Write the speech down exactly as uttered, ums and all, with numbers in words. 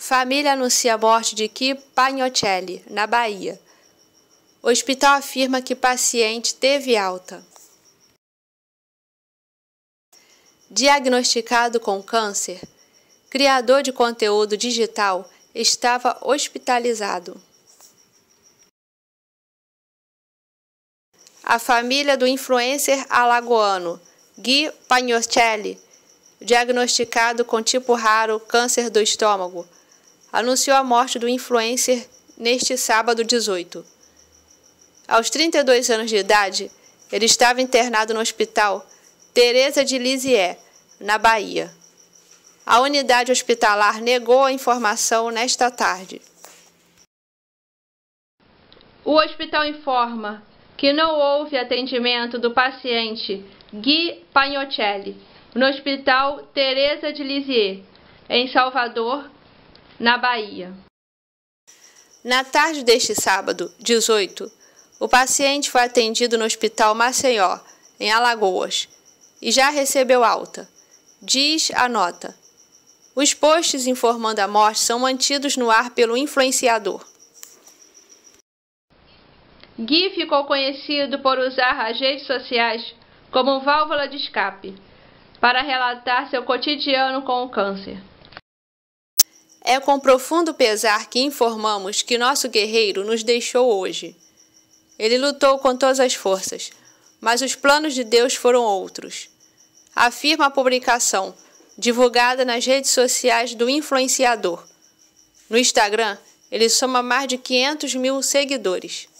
Família anuncia a morte de Gui Pagnochelli, na Bahia. O hospital afirma que paciente teve alta. Diagnosticado com câncer, criador de conteúdo digital estava hospitalizado. A família do influencer alagoano Gui Pagnochelli, diagnosticado com tipo raro câncer do estômago, anunciou a morte do influencer neste sábado dezoito. Aos trinta e dois anos de idade, ele estava internado no hospital Teresa de Lisieux, na Bahia. A unidade hospitalar negou a informação nesta tarde. O hospital informa que não houve atendimento do paciente Gui Pagnochelli no Hospital Teresa de Lisieux, em Salvador, na Bahia. Na tarde deste sábado, dezoito, o paciente foi atendido no Hospital Maceió, em Alagoas, e já recebeu alta, diz a nota. Os posts informando a morte são mantidos no ar pelo influenciador. Gui ficou conhecido por usar as redes sociais como válvula de escape, para relatar seu cotidiano com o câncer. É com profundo pesar que informamos que nosso guerreiro nos deixou hoje. Ele lutou com todas as forças, mas os planos de Deus foram outros, afirma a publicação, divulgada nas redes sociais do influenciador. No Instagram, ele soma mais de quinhentos mil seguidores.